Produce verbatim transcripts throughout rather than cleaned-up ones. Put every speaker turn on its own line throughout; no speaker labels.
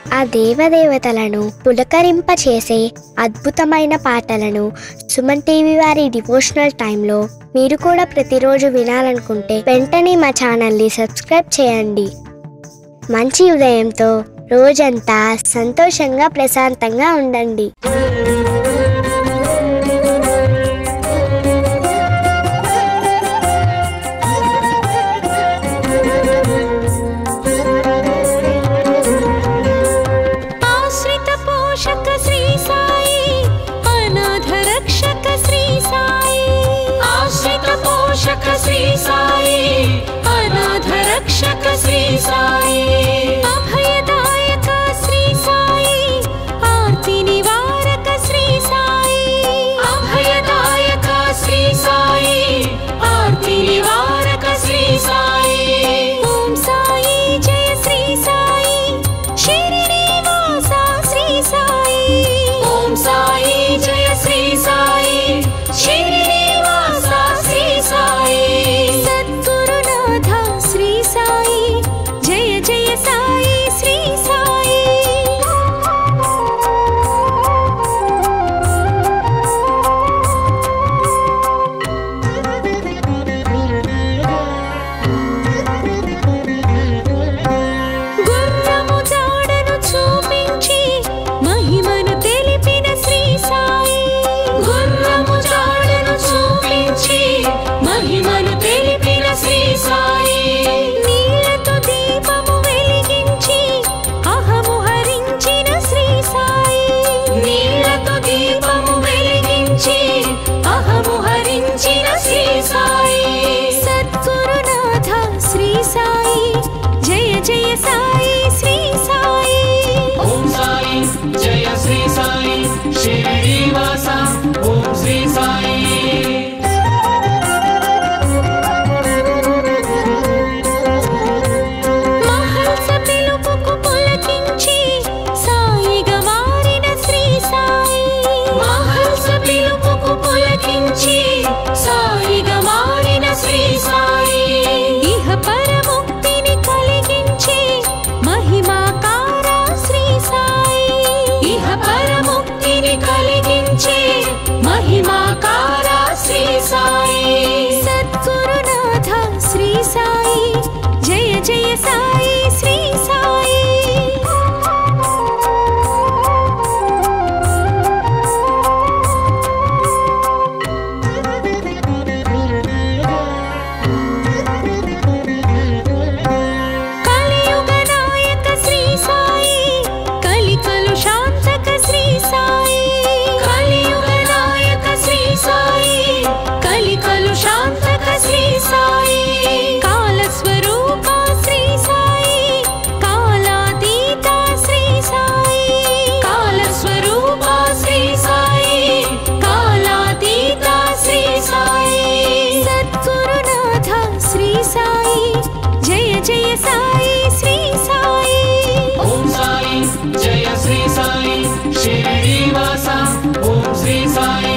ఆ దేవదేవతలను పులకరింపచేసే అద్భుతమైన పాటలను సుమన్ టీవీ వారి డివోషనల్ టైంలో మీరు కూడా ప్రతిరోజు వినాలనుకుంటే వెంటనే మా ఛానల్ని సబ్స్క్రైబ్ చేయండి. మంచి ఉదయంతో రోజంతా సంతోషంగా ప్రశాంతంగా ఉండండి.
श्री साई अनाथ रक्षक श्री साई अभयदायक श्री साई आर्ति निवारक श्री साई अभयदायक श्री साई आर्ति निवारक श्री साई ओम साई जय श्री साई शिरडीवास श्री साई ओम साई जय श्री साई शिरडीवास श्री साई सद्गुरुनाथ श्री साई जय जय साई श्री साई గుర్రము జాడను చూపించి మహిమను తెలిపిన శ్రీ సాయి గుర్రము జాడను చూపించి మహిమను తెలిపిన శ్రీ సాయి నీలతో దీపము వెలిగించి అహము హరించిన శ్రీ సాయి నీలతో దీపము వెలిగించి అహము హరించిన శ్రీ సాయి సద్గురునాథ శ్రీ సాయి జయ జయ సాయి శ్రీ సాయి
ఓం సాయి జయ శ్రీ సాయి శిరిడీవాస ఓం శ్రీ సాయి
మహల్స పిలుపుకు పులకించి సాయిగా మారిన శ్రీ సాయి మహల్స పిలుపుకు పులకించి సాయిగా మారిన శ్రీ సాయి ఇహ పరముక్తిని కలిగించి మహిమాకార శ్రీ సాయి ఇహ పరముక్తిని కలిగించి మహిమాకార శ్రీ సాయి సద్గురునాథ శ్రీ సాయి జయ జయ సాయి శ్రీ సాయి కలియుగ నాయక శ్రీ సాయి కలికలు శాంతక శ్రీ సాయి కలియుగ నాయక శ్రీ సాయి కలికలు శాంతక శ్రీ సాయి కాల స్వరూప శ్రీ సాయి కాలాతీత శ్రీ సాయి కాల స్వరూప శ్రీ సాయి కాలాతీత శ్రీ సాయి సద్గురునాథ శ్రీ సాయి జయ జయ సాయి శ్రీ సాయి
ఓం సాయి జయ శ్రీ సాయి శిరిడీవాస ఓం శ్రీ సాయి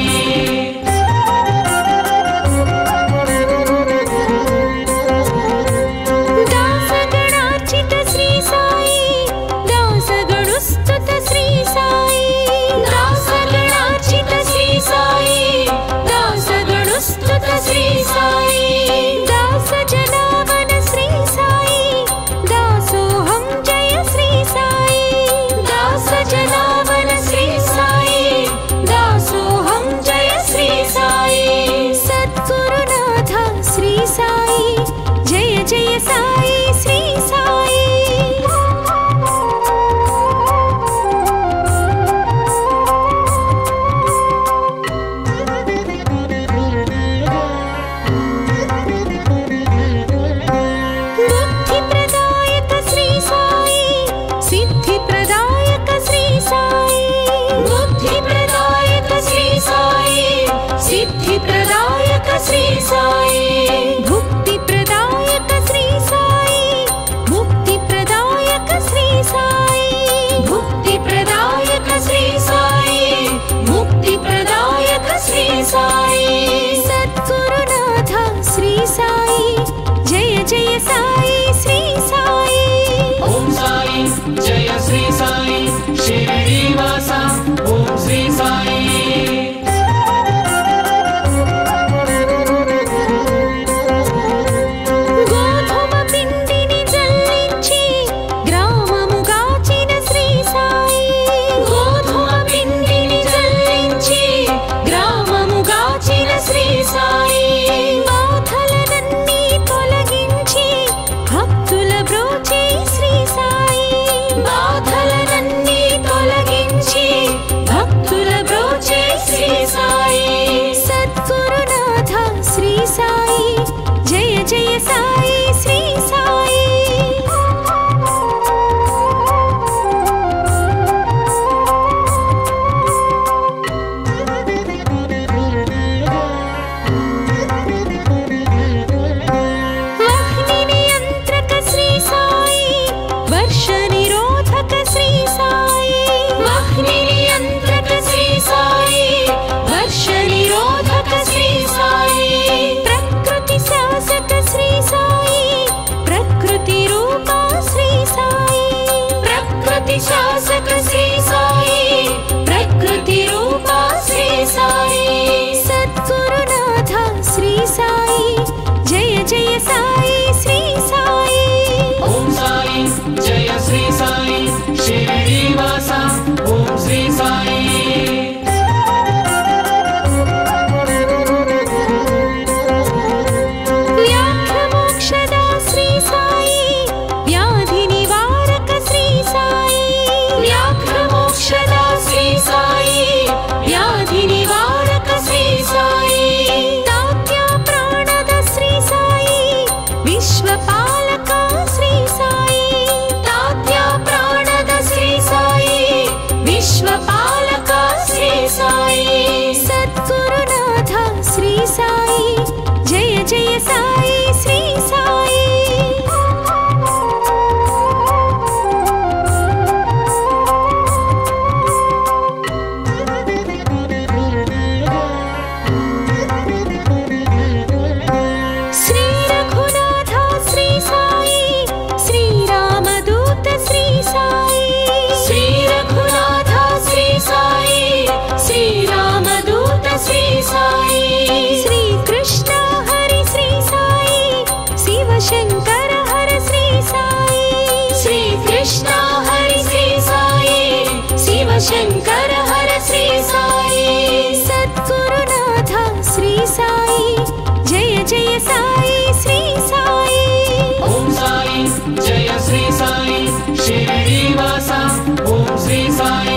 దాసగణార్చిత శ్రీ సాయి దాసగణుస్తుత శ్రీ సాయి దాసగణార్చిత శ్రీ సాయి దాసగణుస్తుత శ్రీ సాయి దాస జనావన శ్రీ సాయి దాసోహం జయ శ్రీ సాయి దాస జనావన శ్రీ సాయి దాసోహం జయ శ్రీ సాయి సద్గురునాథ శ్రీ సాయి జయ జయ సాయి శ్రీ సాయి బుద్ధి ప్రదాయక శ్రీ సాయి సిద్ధి ప్రదాయక శ్రీ సాయి బుద్ధి ప్రదాయక శ్రీ సాయి సిద్ధి ప్రదాయక శ్రీ సాయి భుక్తి ప్రదాయక శ్రీ సాయి ముక్తి ప్రదాయక శ్రీ సాయి భుక్తి ప్రదాయక శ్రీ సాయి ముక్తి ప్రదాయక శ్రీ సాయి సద్గురునాథ శ్రీ సాయి జయ జయ సాయి శ్రీ సాయి
ఓం సాయి జయ శ్రీ సాయి
वर्ष निरोधक श्री साई वह्नि नियंत्रक श्री साई वर्ष निरोधक श्री साई प्रकृति शासक श्री साई प्रकृति रूपा श्री साई प्रकृति शासक श्री साई प्रकृति रूपा श्री साई सद्गुरुनाथ श्री साई जय जय साई श्री साई
ओम साई जय श्री साई शिरडीवासा ओम श्री साई
व्याघ्रमोक्षदा श्री साई व्याधि निवारक श्री साई व्याघ्रमोक्षदा श्री साई व्याधि निवारक श्री साई तात्या प्राणद श्री साई विश्वपालक श्री साई तात्या प्राणद श्री साई विश्वपालक श्री साई सद्गुरुनाथ श्री साई जय जय साई श्री साई श्री रघुनाथ श्री साई श्री रामदूत श्री साई श्री रघुनाथ श्री साई श्री रामदूत श्री साई श्री कृष्ण हरि श्री साई शिव शंकर हर श्री साई श्री कृष्ण हरि श्री साई शिव शंकर हर श्री साई सद्गुरुनाथ श्री साई जय जय साई श्री साई
ओम साई जय श्री साई शिरडीवासा ओम श्री साई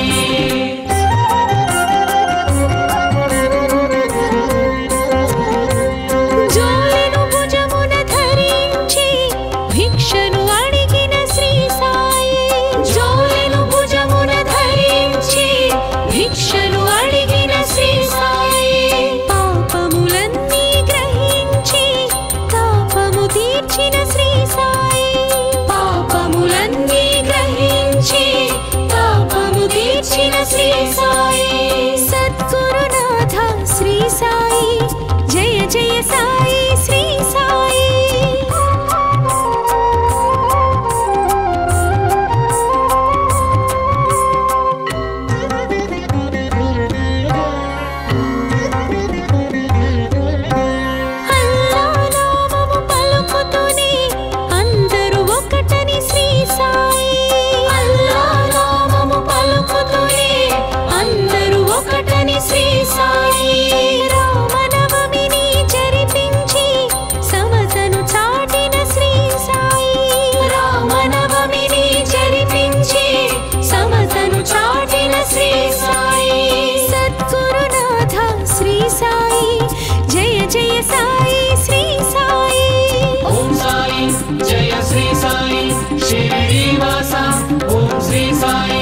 జోలెను భుజమున ధరించి భిక్షను అడిగిన శ్రీ సాయి జోలెను భుజమున ధరించి భిక్షను అడిగిన శ్రీ సాయి పాపములన్నీ గ్రహించి తాపము తీర్చిన శ్రీ సాయి పాపములన్నీ గ్రహించి తాపము తీర్చిన శ్రీ సాయి సద్గురునాథ శ్రీ సాయి జయ జయ సాయి శ్రీ సాయి అల్లా నామము పలుకుతూనే అందరూ ఒకటని శ్రీ సాయి అల్లా నామము పలుకుతూనే అందరూ ఒకటని శ్రీ సాయి రామనవమిని జరిపించి సమతను చాటిన శ్రీ సాయి రామనవమిని జరిపించి సమతను చాటిన శ్రీ సాయి సద్గురునాథ శ్రీ సాయి జయ జయ సాయి శ్రీ సాయి
ओम साई जय श्री साई शिरडीवासा ओम श्री साई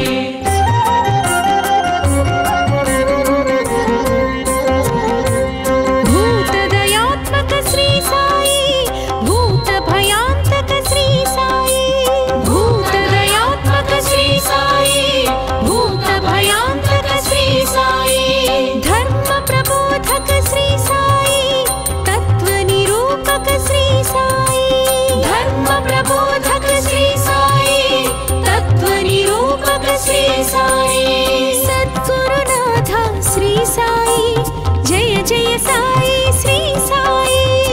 भूतदयात्मक श्री साई भूत भयांतक श्री साई भूतदयात्मक श्री साई भूत भयांतक श्री साई धर्म प्रबोधक श्री साई तत्व निरूपक श्री साई धर्म प्रबोधक श्री साई तत्व निरूपक श्री साई सद्गुरुनाथ श्री साई जय जय साई श्री साई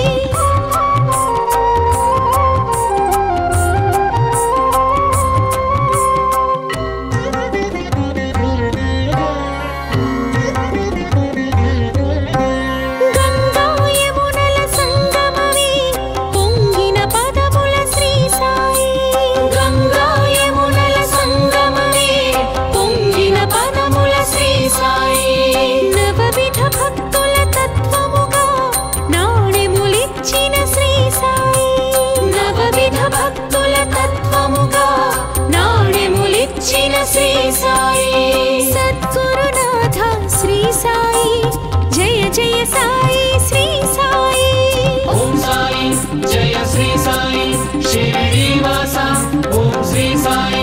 గంగా యమునల సంగమమే పొంగిన పదముల శ్రీ సాయి గంగా యమునల సంగమమే పొంగిన పదముల శ్రీ సాయి నవవిధ భక్తుల తత్వముగా నాణెములిచ్చిన శ్రీ సాయి నవవిధ భక్తుల తత్వముగా నాణెములిచ్చిన శ్రీ సాయి సద్గురునాథ శ్రీ సాయి జయ జయ సాయి శ్రీ సాయి
ओम साई जय श्री साई शिरडीवासा ओम శ్రీ సాయి.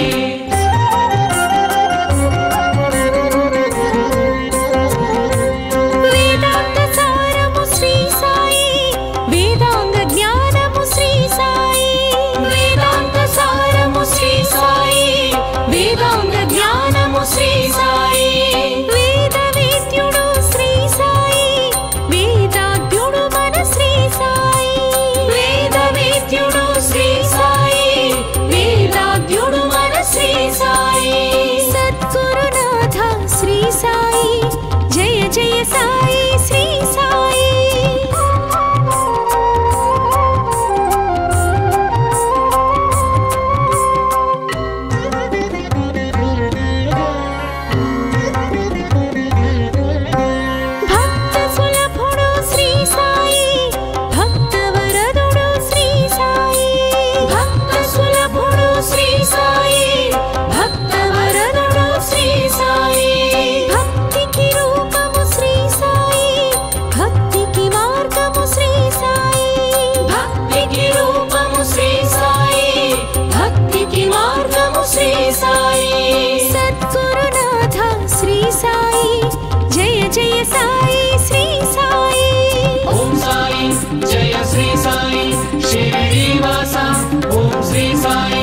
వేదాంత సారము శ్రీ సాయి, వేదాంగ జ్ఞానము శ్రీ సాయి. వేదాంత సారము శ్రీ సాయి, వేదాంగ జ్ఞానము శ్రీ సాయి. వేద వేద్యుడు శ్రీ సాయి, వేదాజ్ఞుడు మన శ్రీ సాయి. వేద వేద్యుడు శ్రీ సాయి, వేదాజ్ఞుడు మన శ్రీ సాయి. సద్గురునాథ శ్రీ సాయి, జయ జయ సాయి శ్రీ సాయి. భక్త సులభుడు శ్రీ సాయి, భక్త వరదుడు శ్రీ సాయి. భక్త సులభుడు శ్రీ సాయి, భక్త వరదుడు శ్రీ సాయి. భక్తికి రూపము శ్రీ సాయి, భక్తికి మార్గము శ్రీ సాయి. భక్తికి రూపము శ్రీ సాయి, భక్తికి మార్గము శ్రీ సాయి. సద్గురునాథ శ్రీ సాయి, జయ జయ సాయి శ్రీ సాయి.
ఓం సాయి జయ శ్రీ సాయి షిరిడీవాస ఓం శ్రీ సాయి.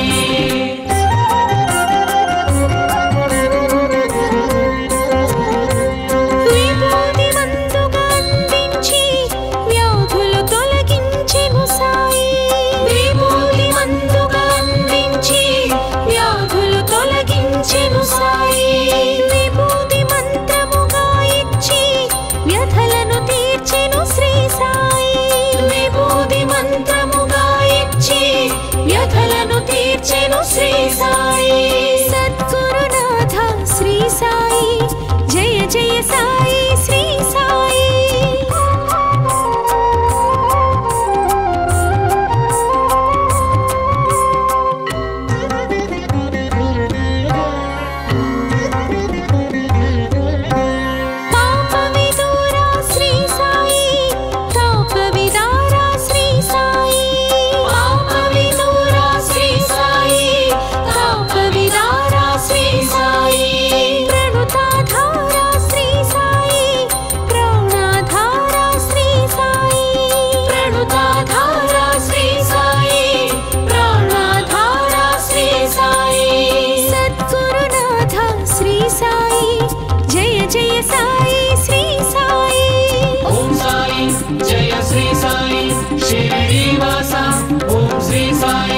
విభూతి మందుగా అందించి వ్యాధులు తొలగించెను సాయి. విభూతి మందుగా అందించి వ్యాధులు తొలగించెను సాయి. విభూతి మంత్రముగా ఇచ్చి వ్యధలను తీర్చెను శ్రీ సాయి. విభూతి మంత్రముగా ఇచ్చి వ్యధలను తీర్చెను శ్రీ సాయి. సద్గురునాథ శ్రీ సాయి, జయ జయ సాయి శ్రీ సాయి. పాప విదూరా శ్రీ సాయి, తాప విదారా శ్రీ సాయి. పాప విదూరా శ్రీ సాయి, తాప విదారా శ్రీ సాయి. ప్రణుతాధారా శ్రీ సాయి, ప్రాణాధారా శ్రీ సాయి. ప్రణుతాధారా శ్రీ సాయి, ప్రాణాధారా శ్రీ సాయి. సద్గురునాథ శ్రీ సాయి, జయ జయ సాయి శ్రీ సాయి.
ఓం సాయి జయ శ్రీ సాయి షిరిడీవాస ఓం శ్రీ సాయి.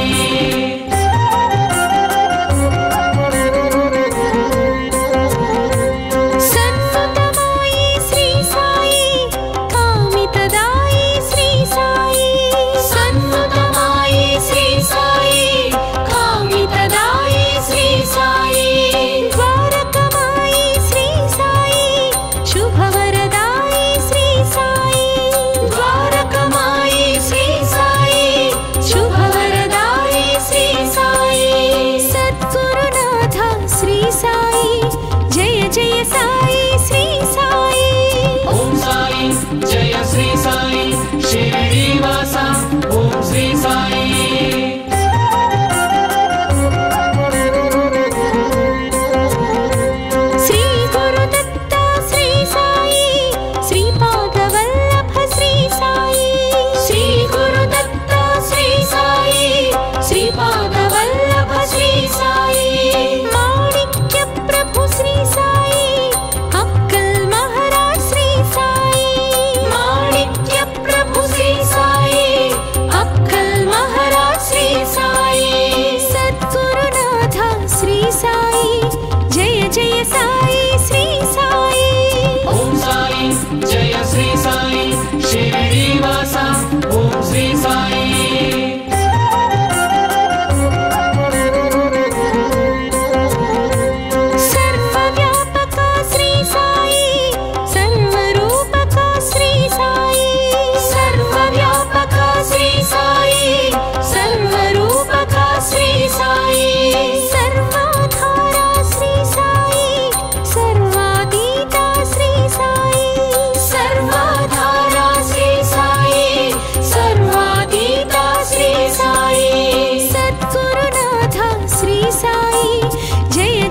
సన్నుతమాయి శ్రీ సాయి, కామితదాయి శ్రీ సాయి. సన్నుతమాయి శ్రీ సాయి, కామితదాయి శ్రీ సాయి. ద్వారకమాయి శ్రీ సాయి, శుభవరదాయి శ్రీ సాయి. ద్వారకమాయి శ్రీ సాయి, శుభవరదాయి శ్రీ సాయి. సద్గురునాథ శ్రీ సాయి, జయ జయ సాయి శ్రీ సాయి.
ఓం సాయి జయ శ్రీ సాయి షిరిడీవాస ఓం శ్రీ సాయి.
శ్రీ గురుదత్త శ్రీ సాయి, శ్రీపాద వల్లభ శ్రీ సాయి. శ్రీ గురుదత్త శ్రీ సాయి, శ్రీపాద వల్లభ శ్రీ సాయి. మాణిక్య ప్రభు శ్రీ సాయి, అక్కల్ మహారాజ్ శ్రీ సాయి. మాణిక్య ప్రభు శ్రీ సాయి, అక్కల్ మహారాజ్ శ్రీ సాయి. సద్గురునాథ శ్రీ సాయి, జయ జయ సాయి శ్రీ సాయి.
ఓం సాయి జయ శ్రీ సాయి షిరిడీవాస ఓం శ్రీ సాయి.
సర్వవ్యాపక శ్రీ సాయి, సర్వరూపక శ్రీ సాయి. సర్వవ్యాపక శ్రీ సాయి, సర్వరూపక శ్రీ సాయి. సర్వాధార శ్రీ సాయి,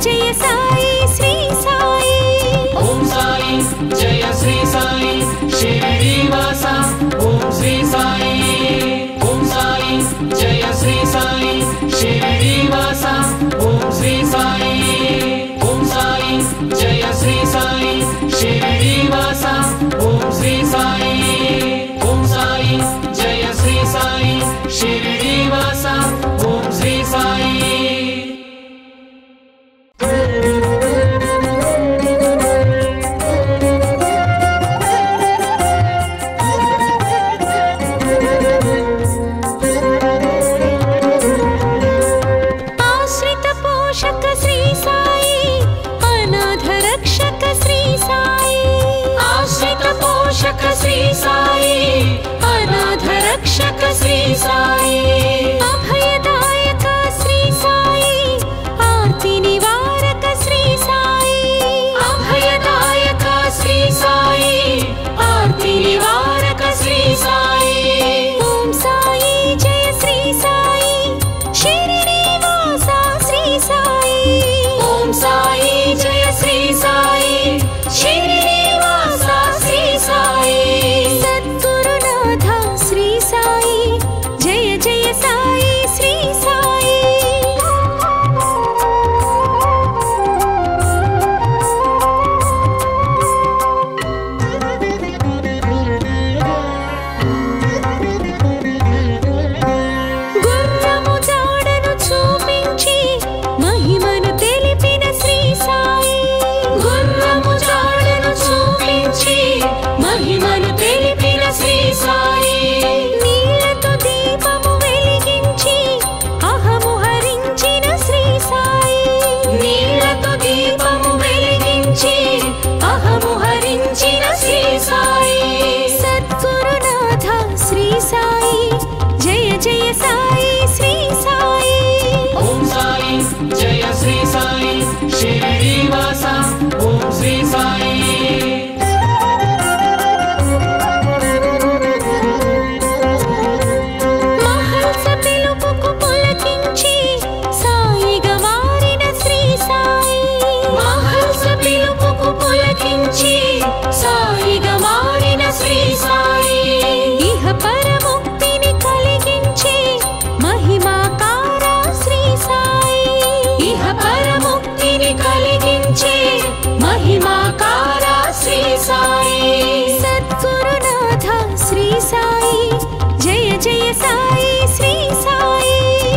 జయ సాయి శ్రీ సాయి
ఓం సాయి జయ శ్రీ సాయి శిరిడీవాస ఓం శ్రీ సాయి ఓం సాయి జయ శ్రీ సాయి శిరిడీవాస ఓం శ్రీ సాయి ఓం సాయి జయ శ్రీ సాయి శిరిడీవాస ఓం శ్రీ సాయి ఓం సాయి జయ శ్రీ సాయి శిరిడీవాస ఓం శ్రీ సాయి
శ్రీ సాయి అనాథ రక్షక శ్రీ సాయి అభయదాయక శ్రీ సాయి ఆర్తి నివారక శ్రీ సాయి అభయదాయక శ్రీ సాయి ఆర్తి నివారక శ్రీ సాయి ఓం సాయి జయ శ్రీ సాయి శిరిడీవాస శ్రీ సాయి ఓం సాయి జయ శ్రీ సాయి శిరిడీవాస శ్రీ సాయి సద్గురునాథ శ్రీ సాయి జయ జయ సాయి శ్రీ సాయి గుర్రము జాడను చూపించి మహిమను తెలిపిన శ్రీ సాయి గుర్రము జాడను చూపించి మహిమను తెలిపిన శ్రీ సాయి నీలతో దీపము వెలిగించి అహము హరించిన శ్రీ సాయి నీలతో దీపము వెలిగించి అహము హరించిన శ్రీ సాయి సద్గురునాథ శ్రీ సాయి జయ జయ సాయి శ్రీ సాయి
ఓం సాయి జయ శ్రీ సాయి శిరిడీవాస ఓం శ్రీ సాయి
మహల్స పిలుపుకు పులకించి సాయిగా మారిన శ్రీ సాయి మహల్స పిలుపుకు పులకించి సాయిగా మారిన శ్రీ సాయి ఇహ పరముక్తిని కలిగించి మహిమాకార శ్రీ సాయి ఇహ పరముక్తిని కలిగించి మహిమాకార శ్రీ సాయి సద్గురునాథ శ్రీ సాయి జయ జయ సాయి శ్రీ సాయి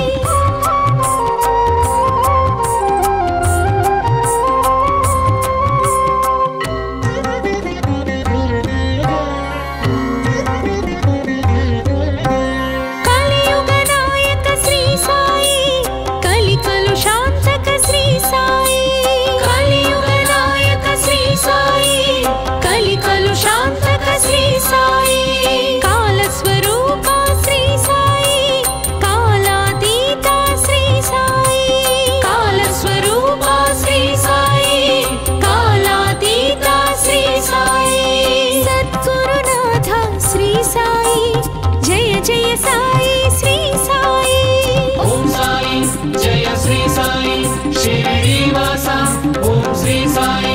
కలియుగ నాయక శ్రీ సాయి కలికలు శాంతక శ్రీ సాయి కలియుగ నాయక శ్రీ సాయి కలికలు శాంతక శ్రీ సాయి కాల స్వరూప శ్రీ సాయి కాలాతీత శ్రీ సాయి కాల స్వరూప శ్రీ సాయి కాలాతీత శ్రీ సాయి సద్గురునాథ శ్రీ సాయి జయ జయ సాయి శ్రీ సాయి
ఓం సాయి జయ శ్రీ సాయి శిరిడీవాస ఓం శ్రీ సాయి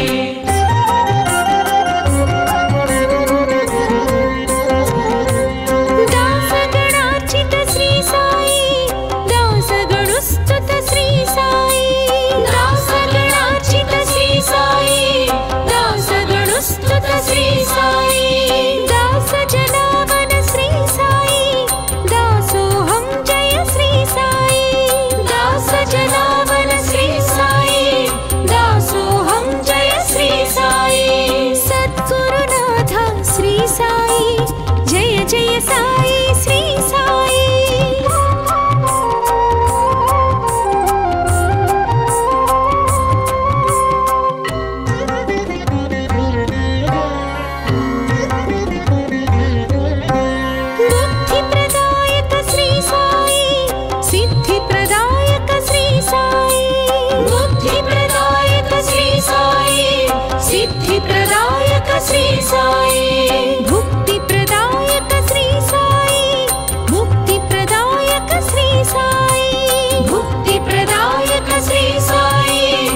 దాసగణార్చిత శ్రీ సాయి దాసగణుస్తుత శ్రీ సాయి దాసగణార్చిత శ్రీ సాయి దాసగణుస్తుత శ్రీ సాయి దాస జనావన శ్రీ సాయి దాసోహం జయ శ్రీ సాయి దాస జనావన శ్రీ సాయి దాసోహం జయ శ్రీ సాయి సద్గురునాథ శ్రీ సాయి జయ జయ సాయి శ్రీ సాయి బుద్ధి ప్రదాయక శ్రీ సాయి సిద్ధి ప్రదాయక శ్రీ సాయి బుద్ధి ప్రదాయక శ్రీ సాయి సిద్ధి ప్రదాయక శ్రీ సాయి భుక్తి ప్రదాయక శ్రీ సాయి ముక్తి ప్రదాయక శ్రీ సాయి భుక్తి ప్రదాయక శ్రీ సాయి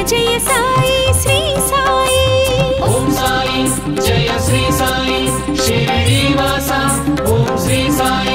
జయ సాయి శ్రీ సాయి.
ఓం సాయి జయ శ్రీ సాయి శిరిడీవాస ఓం శ్రీ సాయి.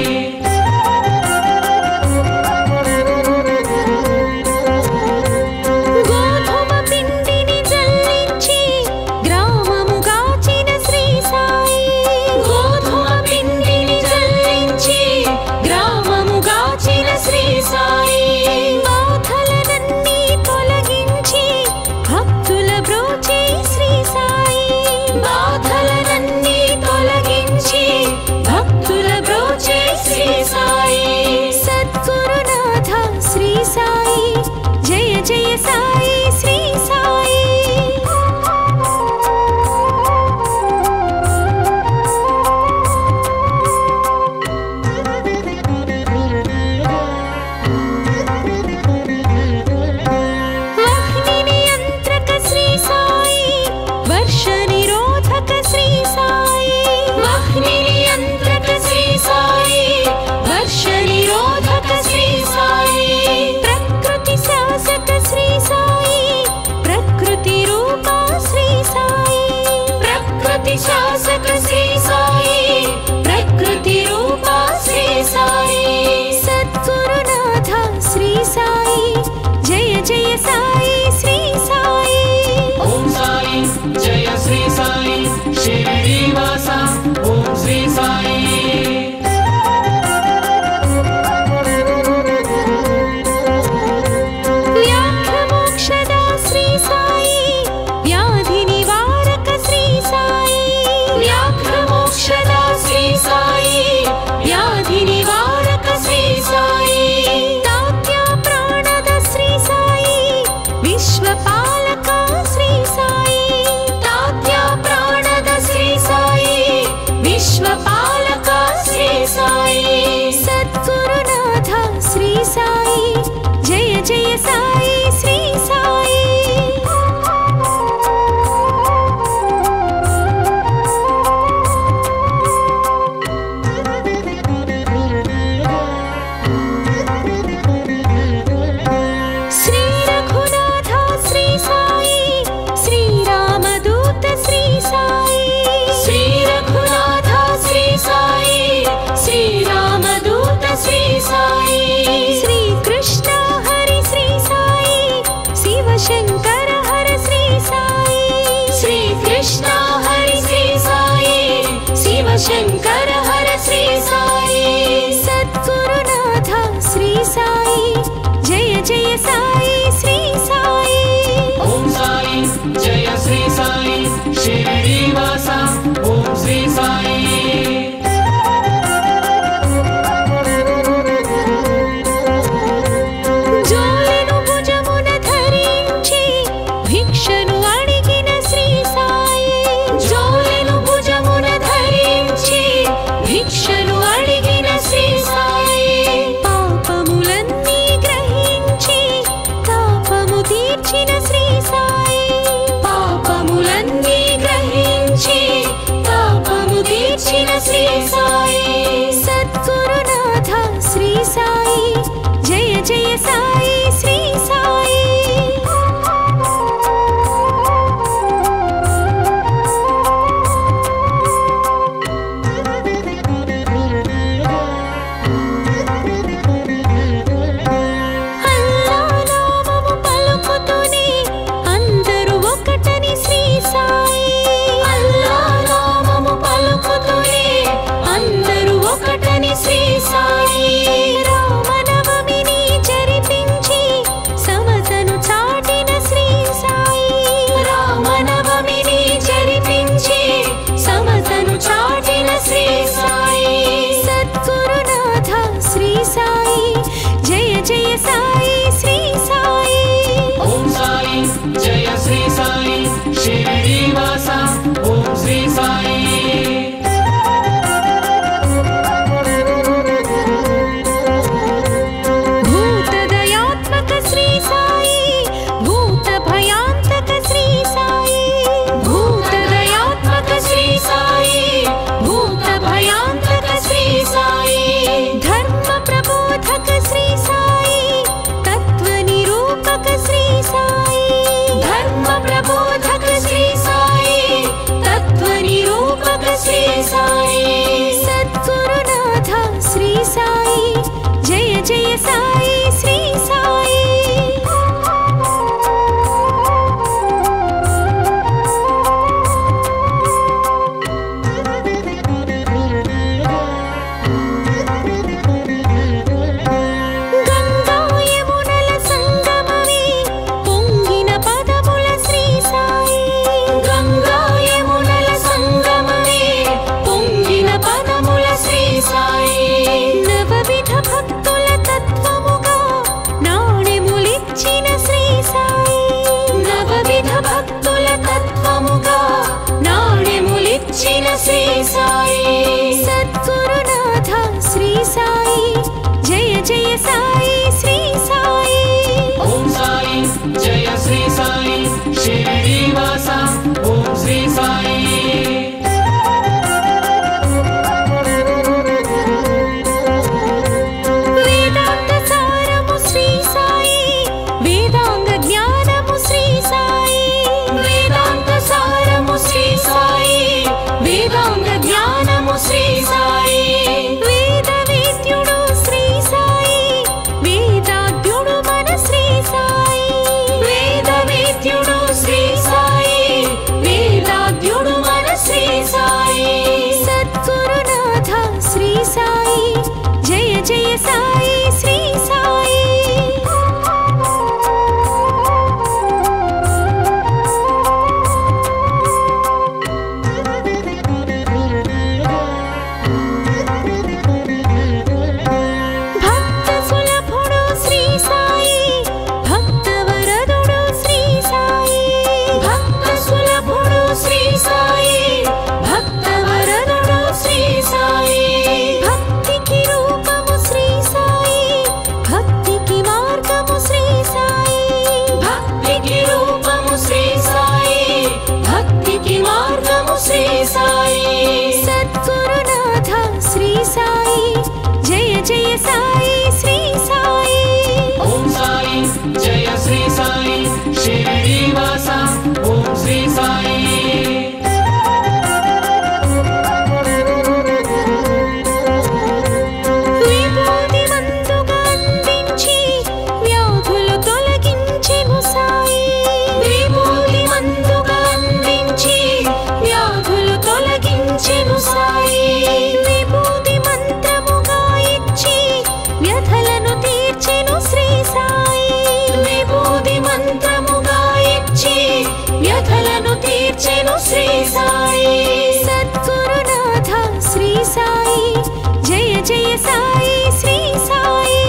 గోధుమ పిండిని జల్లించి గ్రామముగాచిన శ్రీ సాయి. గోధుమ పిండిని జల్లించి గ్రామముగాచిన శ్రీ సాయి. బాధలనన్నీ తొలగించి భక్తుల బ్రోచే శ్రీ సాయి. బాధలనన్నీ తొలగించి భక్తుల బ్రోచే శ్రీ సాయి. సద్గురునాథ శ్రీ సాయి జయ జయ సాయి శ్రీ సాయి. వహ్ని నియంత్రక శ్రీ సాయి వర్ష నిరోధక శ్రీ సాయి. వహ్ని నియంత్రక శ్రీ సాయి వర్ష నిరోధక శ్రీ సాయి. ప్రకృతి శాసక శ్రీ సాయి ప్రకృతి రూప శ్రీ సాయి. ప్రకృతి శాసక శ్రీ సాయి ప్రకృతి రూప శ్రీ సాయి. సద్గురునాథ శ్రీ సాయి జయ జయ సాయి శ్రీ సాయి.
ఓం సాయి జయ శ్రీ సాయి శిరిడీవాస ఓం శ్రీ సాయి.
వ్యాఘ్రమోక్షద శ్రీ సాయి వ్యాధి నివారక శ్రీ సాయి. వ్యాఘ్రమోక్షద శ్రీ సాయి వ్యాధి నివారక శ్రీ సాయి. తాత్య ప్రాణద శ్రీ సాయి విశ్వపాలక శ్రీ సాయి. తాత్య ప్రాణద శ్రీ సాయి విశ్వపాలక శ్రీ సాయి. సద్గురునాథ శ్రీ సాయి జయ జయ సాయి శ్రీ సాయి. శ్రీ రఘునాథ శ్రీ సాయి శ్రీరామదూత శ్రీ సాయి. శ్రీ రఘునాథ శ్రీ సాయి శ్రీరామదూత శ్రీ సాయి. శ్రీ కృష్ణ హరి శ్రీ సాయి శివశంకర హర శ్రీ సాయి. శ్రీ కృష్ణ హరి శ్రీ సాయి శివశంకర హర శ్రీ సాయి. సద్గురునాథ శ్రీ సాయి జయ జయ సాయి శ్రీ సాయి.
ఓం సాయి జయ శ్రీ సాయి శిరిడీవాస ఓం శ్రీ సాయి.
జోలెను భుజమున ధరించి భిక్షను అడిగిన శ్రీ సాయి. జోలెను భుజమున ధరించి భిక్షను అడిగిన శ్రీ సాయి. పాపములన్నీ గ్రహించి తాపము తీర్చిన శ్రీ సాయి. పాపములన్నీ గ్రహించి తాపము తీర్చిన శ్రీ సాయి. సద్గురునాథ శ్రీ సాయి జయ జయ సాయి శ్రీ సాయి. అల్లా నామము పలుకుతూనే అందరూ ఒకటని శ్రీ సాయి. అల్లా నామము పలుకుతూనే అందరూ ఒకటని శ్రీ సాయి. రామనవమిని జరిపించి సమతను చాటిన శ్రీ సాయి. రామనవమిని జరిపించి సమతను చాటిన శ్రీ సాయి. సద్గురునాథ శ్రీ సాయి జయ జయ సాయి శ్రీ సాయి.
ఓం సాయి జయ శ్రీ సాయి శిరిడీవాస ఓం శ్రీ సాయి.
భూతదయాత్మక శ్రీ సాయి భూత భయాంతక శ్రీ సాయి. భూతదయాత్మక శ్రీ సాయి భూత భయాంతక శ్రీ సాయి. ధర్మ ప్రబోధక శ్రీ సాయి జయ సాయి శ్రీ సాయి శ్రీ సాయి సద్గురునాథ శ్రీ సాయి జయ జయ సాయి శ్రీ సాయి
ఓం సాయి జయ శ్రీ సాయి శ్రీనివాస ఓం శ్రీ సాయి
వేదాంత సారము శ్రీ సాయి వేదాంగ జ్ఞానము శ్రీ సాయి వేదాంత సారము శ్రీ సాయి వేదాంగ జ్ఞానము శ్రీ సాయి వేద వేద్యుడు శ్రీ సాయి వేదాజ్ఞుడు మన శ్రీ సాయి వేద వేద్యుడు శ్రీ సాయి వేదాజ్ఞుడు మన శ్రీ సాయి సద్గురునాథ శ్రీ సాయి జయ జయ సాయి శ్రీ సాయి సద్గురునాథ శ్రీ సాయి జయ జయ సాయి శ్రీ సాయి
ఓం సాయి జయ శ్రీ సాయి శ్రీనివాస ఓం శ్రీ సాయి
విభూతి మందుగా అందించి వ్యాధులు తొలగించెను సాయి విభూతి మందుగా అందించి వ్యాధులు తొలగించెను సాయి విభూతి మంత్రముగా ఇచ్చి వ్యధలను తీర్చెను శ్రీ సాయి విభూతి మంత్రముగా ఇచ్చి వ్యధలను తీర్చెను శ్రీ సాయి సద్గురునాథ శ్రీ సాయి జయ జయ సాయి శ్రీ సాయి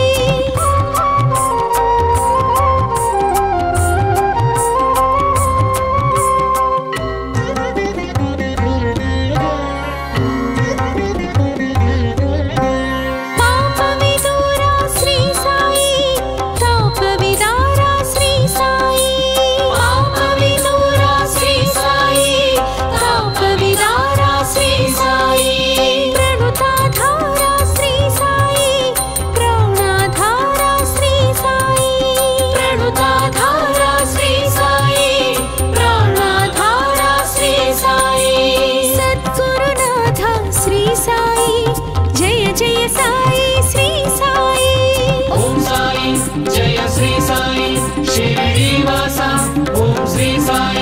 పాప విదూరా శ్రీ సాయి తాప విదారా శ్రీ సాయి పాప విదూరా శ్రీ సాయి తాప విదారా శ్రీ సాయి ప్రణుతాధారా శ్రీ సాయి ప్రాణాధారా శ్రీ సాయి ప్రణుతాధారా శ్రీ సాయి ప్రాణాధారా శ్రీ సాయి సద్గురునాథ శ్రీ సాయి జయ జయ సాయి శ్రీ సాయి
ఓం సాయి జయ శ్రీ సాయి శ్రీనివాస ఓం శ్రీ సాయి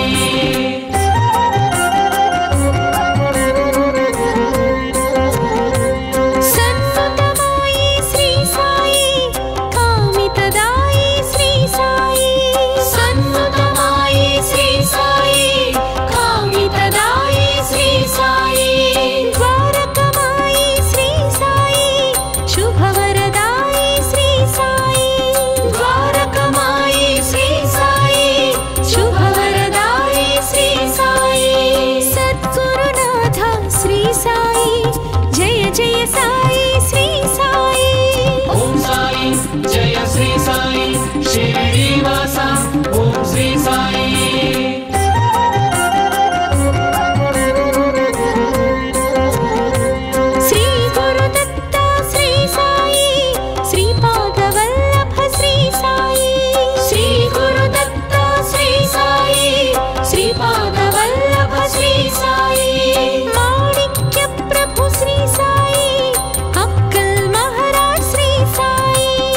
సన్నుతమాయి శ్రీ సాయి కామితదాయి శ్రీ సాయి సన్నుతమాయి శ్రీ సాయి కామితదాయి శ్రీ సాయి ద్వారకమాయి శ్రీ సాయి శుభవరదాయి శ్రీ సాయి ద్వారకమాయి శ్రీ సాయి శుభవరదాయి శ్రీ సాయి సద్గురునాథ శ్రీ సాయి జయ జయ సాయి శ్రీ సాయి
ఓం సాయి జయ శ్రీ సాయి శ్రీనివాస ఓం శ్రీ సాయి
శ్రీ గురుదత్త శ్రీ సాయి శ్రీపాద వల్లభ శ్రీ సాయి శ్రీ గురుదత్త శ్రీ సాయి శ్రీపాద వల్లభ శ్రీ సాయి మాణిక్య ప్రభు శ్రీ సాయి అక్కల్ మహారాజ్ శ్రీ సాయి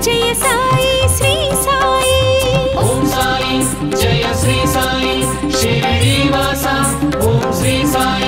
जय साई श्री साई
ओम साई जय श्री साई शिरडीवासा ओम श्री साई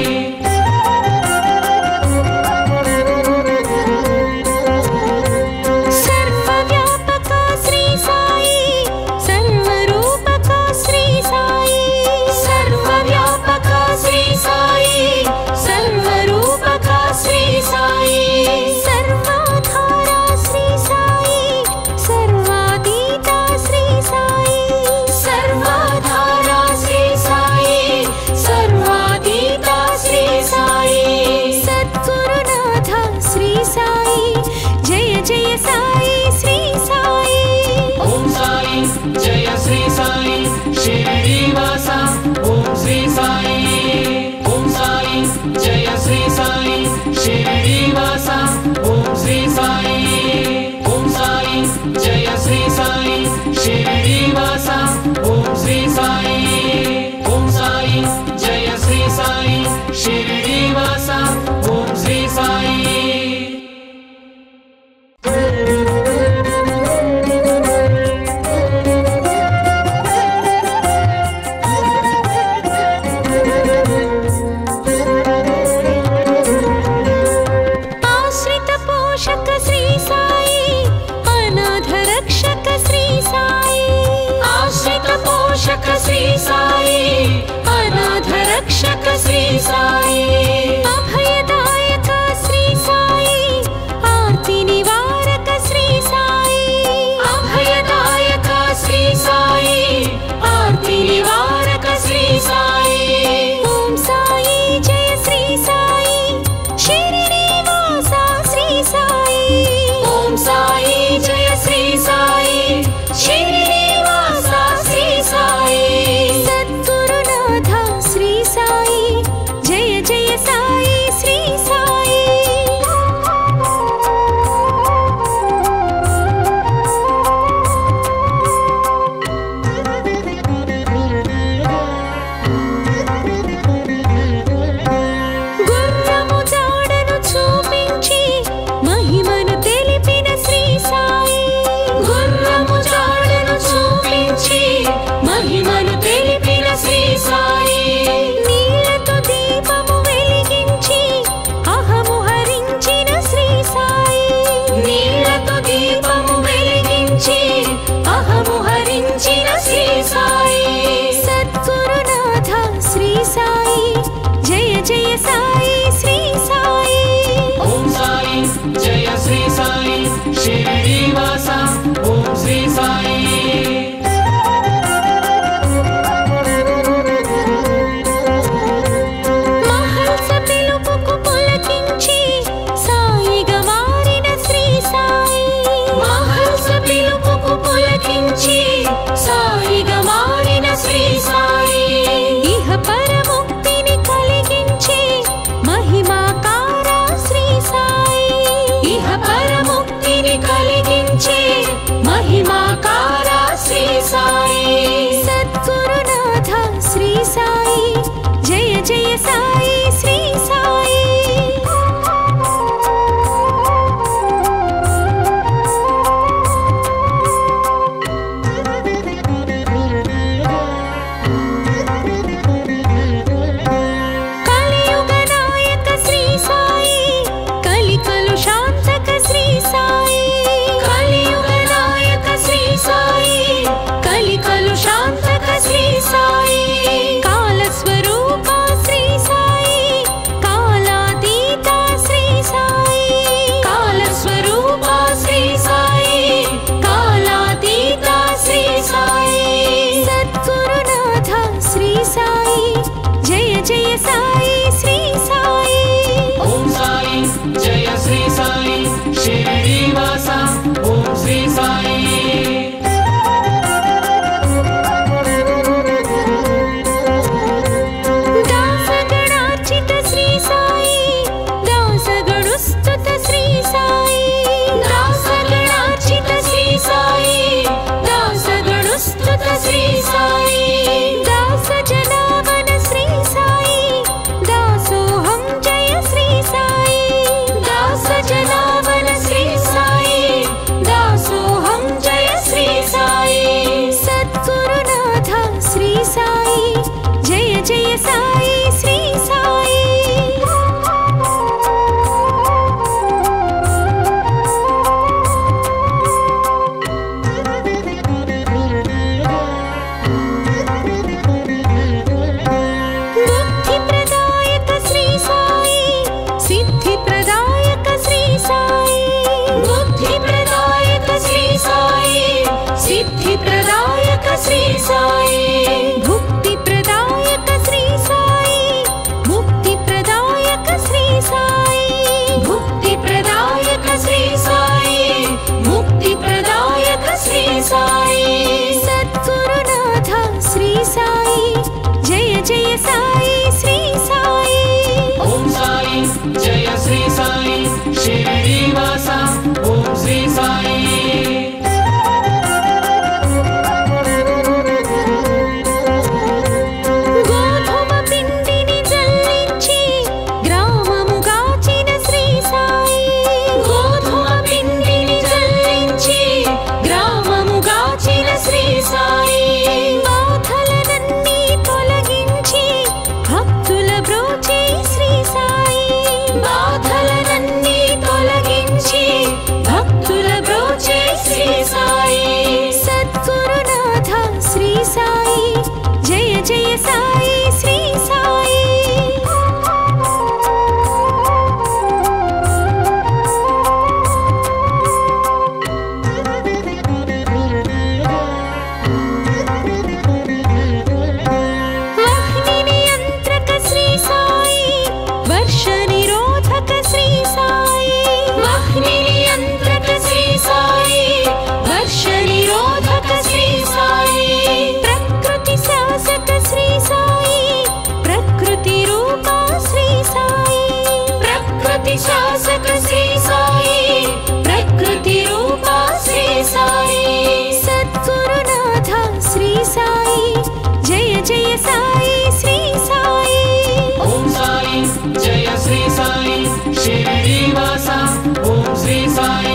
श्रीवासा ओम श्री साई ओम साई जय श्री साई शिरडीवासा ओम श्री साई ओम साई जय श्री साई शिरडीवासा ओम श्री साई ओम साई जय श्री साई शिरडीवासा ओम श्री साई श्री साई अनाथ रक्षक श्री साई अभयदायक श्री साई आर्ति निवारक श्री साई अभयदायक श्री साई आर्ति निवारक श्री साई ओम साई जय श्री साई शिरडीवासा श्री साई ओम साई जय श्री साई शिरडीवासा श्री साई सद्गुरुनाथ श्री साई जय जय साई श्री साई గుర్రము జాడను చూపించి మహిమను తెలిపిన శ్రీ సాయి గుర్రము జాడను చూపించి మహిమను తెలిపిన శ్రీ సాయి నీలతో దీపము వెలిగించి అహము హరించిన శ్రీ సాయి నీలతో దీపము వెలిగించి అహము హరించిన శ్రీ సాయి సద్గురునాథ శ్రీ సాయి జయ జయ సాయి శ్రీ సాయి ఓం సాయి జయ శ్రీ సాయి शिरडीवासा ओम श्री साई సాయిగా మారిన శ్రీ సాయి ఇహ పరముక్తిని కలిగించి మహిమాకార శ్రీ సాయి ఇహ పరముక్తిని కలిగించి మహిమాకార శ్రీ సాయి సద్గురునాథ శ్రీ సాయి జయ జయ సాయి శ్రీ సాయి शिरडीवासा ओम श्री साई दासगणार्चित श्री साई दासगणुस्तुत श्री साई दासगणार्चित श्री साई दासगणुस्तुत श्री साई दास जनावन श्री साई दासोहं जय श्री साई दास जनावन श्री साई दास
సాయి శ్రీ సాయి
ప్రదాయక శ్రీ సాయి
భుక్తి ప్రదాయక శ్రీ సాయి ముక్తి ప్రదాయక శ్రీ సాయి
భుక్తి ప్రదాయక శ్రీ సాయి ముక్తి ప్రదాయక శ్రీ సాయి
సద్గురునాథ శ్రీ సాయి జయ జయ సాయి శ్రీ సాయి
ఓం సాయి జయ శ్రీ సాయి శిరిడివాస ఓం శ్రీ సాయి శాసక శ్రీ సాయి ప్రకృతి రూప శ్రీ సాయి
సద్గురునాథ శ్రీ సాయి జయ జయ సాయి శ్రీ సాయి
ఓం సాయి జయ శ్రీ సాయి శిరిడివాస ఓం శ్రీ సాయి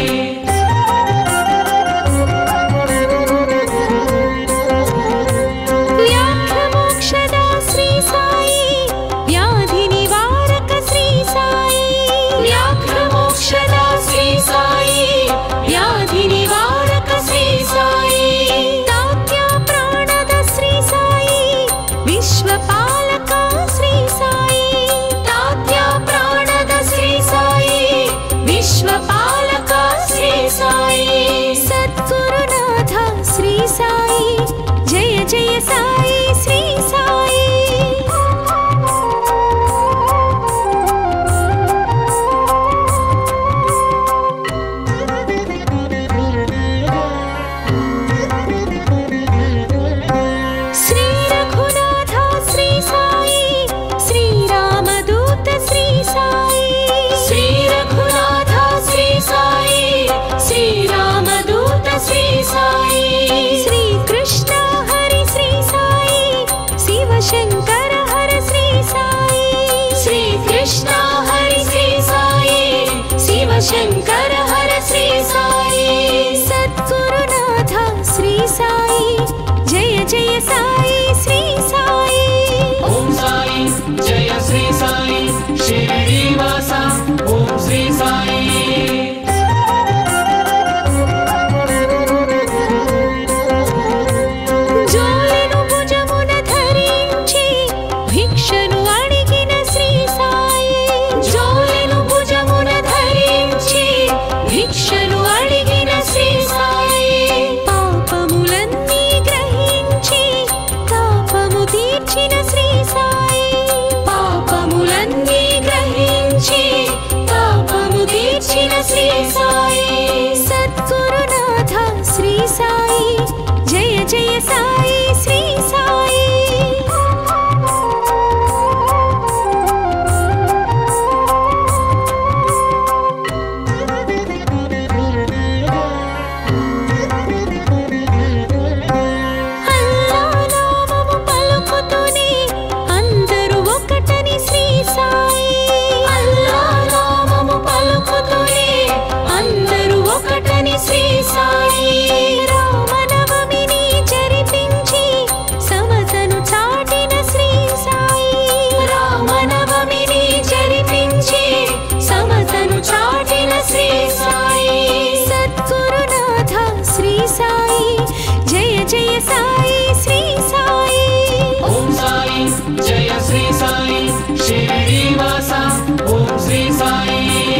సద్గురునాథ శ్రీ సాయి జయ జయ సాయి శ్రీ సాయి శ్రీ రఘునాథ శ్రీ సాయి శ్రీరామదూత శ్రీ సాయి
శ్రీ రఘునాథ శ్రీ సాయి శ్రీరామదూత శ్రీ సాయి
శ్రీ కృష్ణ హరి శ్రీ సాయి శివశంకర హర శ్రీ సాయి
శ్రీ కృష్ణ హరి శ్రీ సాయి శివశంకర హర శ్రీ సాయి
సద్గురునాథ శ్రీ సాయి జయ జయ సాయి శ్రీ సాయి
ఓం సాయి జయ శ్రీ సాయి శిరిడివాస ఓం శ్రీ సాయి
జోలెను భుజమున ధరించి భిక్షను అడిగిన శ్రీ సాయి
జోలెను భుజమున ధరించి భిక్షను అడిగిన శ్రీ సాయి
పాపములన్నీ గ్రహించి తాపము తీర్చిన శ్రీ సాయి
పాపములన్నీ గ్రహించి తాపము తీర్చిన శ్రీ సాయి
సద్గురునాథ శ్రీ సాయి జయ జయ సాయి శ్రీ సాయి అల్లా నామము పలుకుతూనే అందరూ ఒకటని శ్రీ సాయి
అల్లా నామము పలుకుతూనే అందరూ ఒకటని శ్రీ సాయి
రామనవమిని జరిపించి జయ సాయి శ్రీ సాయి
ఓం సాయి జయ శ్రీ సాయి శిరిడివాస ఓం శ్రీ సాయి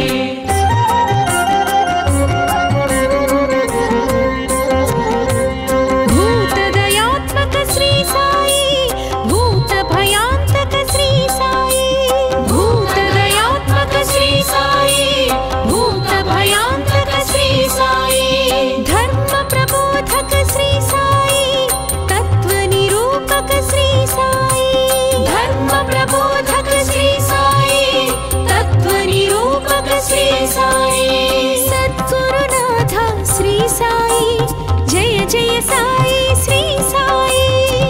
సద్గురునాథ శ్రీ సాయి జయ జయ సాయి శ్రీ సాయి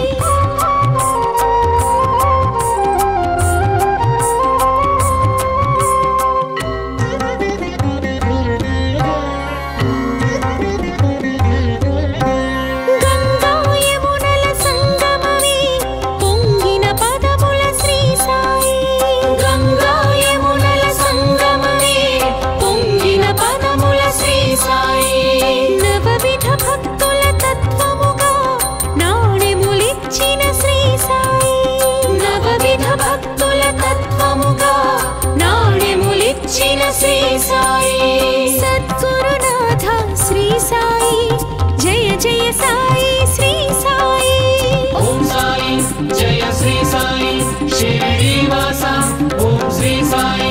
గంగా యమునల సంగమమే పొంగిన పదముల శ్రీ సాయి
గంగా యమునల సంగమమే పొంగిన పదముల శ్రీ సాయి
నవవిధ భక్తుల తత్వముగా నాణెములిచ్చిన శ్రీ సాయి
నవవిధ భక్తుల తత్వముగా నాణెములిచ్చిన శ్రీ సాయి
సద్గురునాథ శ్రీ సాయి జయ జయ సాయి శ్రీ సాయి
ఓం సాయి జయ శ్రీ సాయి శిరిడివాస ఓం శ్రీ సాయి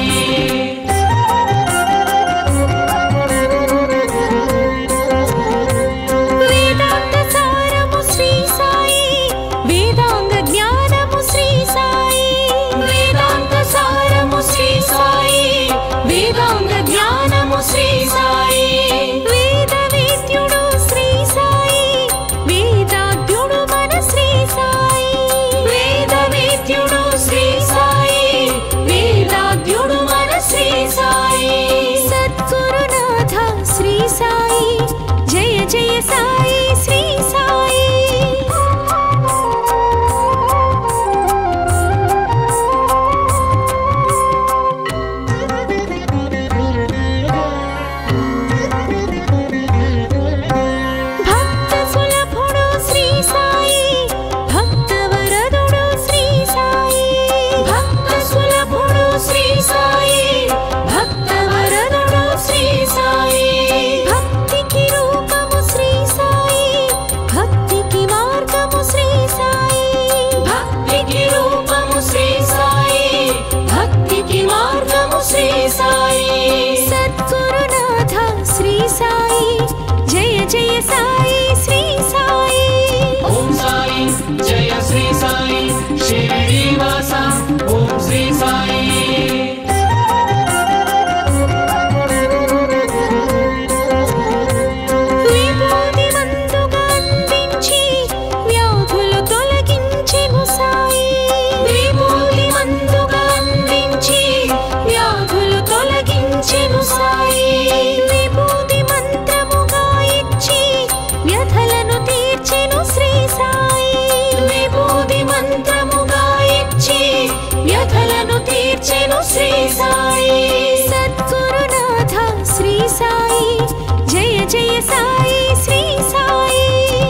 వేదాంత సారము శ్రీ సాయి వేదాంగ జ్ఞానము శ్రీ సాయి
వేదాంత సారము శ్రీ సాయి వేదాంగ జ్ఞానము శ్రీ సాయి
వేద వేద్యుడు శ్రీ సాయి వేదాజ్ఞుడు మన శ్రీ సాయి
వేద వేద్యుడు శ్రీ సాయి వేదాజ్ఞుడు మన శ్రీ సాయి
సద్గురునాథ శ్రీ సాయి జయ జయ సాయి శ్రీ సాయి భక్త సులభుడు శ్రీ సాయి భక్త వరదుడు శ్రీ సాయి
భక్త సులభుడు శ్రీ సాయి భక్త వరదుడు శ్రీ సాయి
భక్తికి రూపము శ్రీ సాయి భక్తికి మార్గము శ్రీ సాయి
భక్తికి రూపము శ్రీ సాయి భక్తికి మార్గము శ్రీ సాయి
సద్గురునాథ శ్రీ సాయి జయ జయ సాయి శ్రీ సాయి
ఓం సాయి జయ శ్రీ సాయి శిరిడివాస ఓం శ్రీ సాయి
విభూతి మందుగా అందించి వ్యాధులు తొలగించెను సాయి
విభూతి మందుగా అందించి వ్యాధులు తొలగించెను సాయి
విభూతి మంత్రముగా ఇచ్చి వ్యధలను తీర్చెను శ్రీ సాయి
విభూతి మంత్రముగా ఇచ్చి వ్యధలను తీర్చెను శ్రీ సాయి
సద్గురునాథ శ్రీ సాయి జయ జయ సాయి శ్రీ సాయి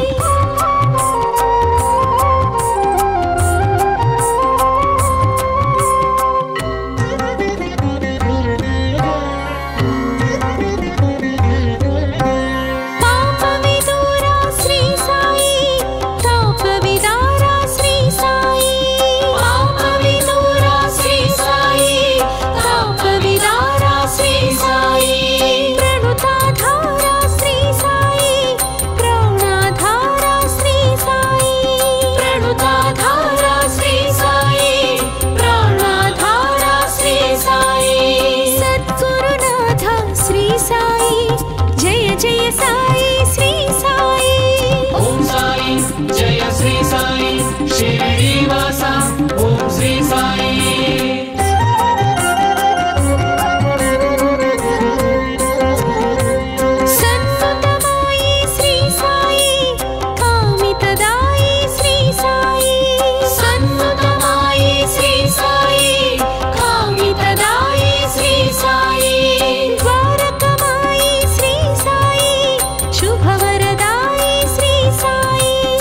పాప విదూరా శ్రీ సాయి తాప విదారా శ్రీ సాయి
పాప విదూరా శ్రీ సాయి తాప విదారా శ్రీ సాయి
ప్రణుతాధారా శ్రీ సాయి ప్రాణాధారా శ్రీ సాయి
ప్రణుతాధారా శ్రీ సాయి ప్రాణాధారా శ్రీ సాయి
సద్గురునాథ శ్రీ సాయి జయ జయ సాయి శ్రీ సాయి
ఓం సాయి జయ శ్రీ సాయి శిరిడివాస ఓం శ్రీ సాయి
సన్నుతమాయి శ్రీ సాయి కామితదాయి శ్రీ సాయి
సన్నుతమాయి శ్రీ సాయి కామితదాయి శ్రీ సాయి
ద్వారకమాయి శ్రీ సాయి శుభవరదాయి శ్రీ సాయి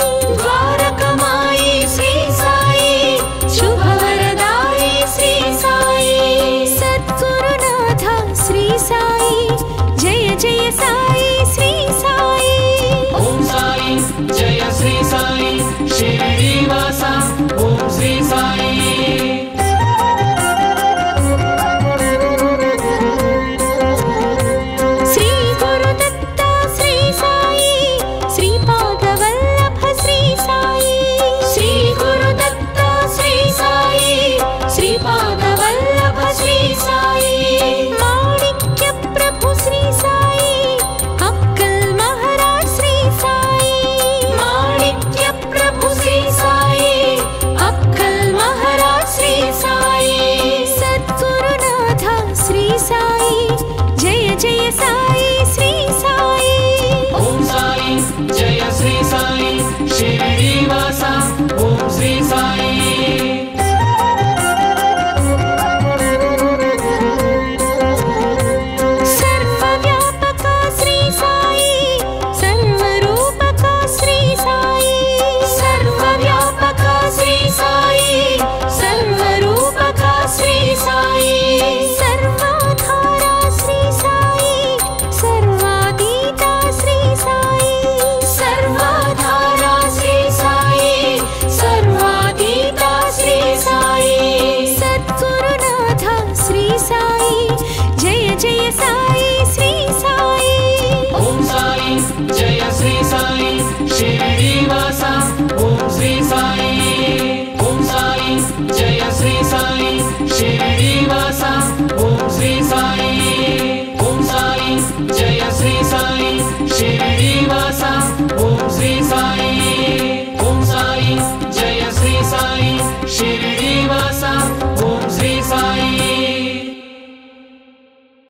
జయ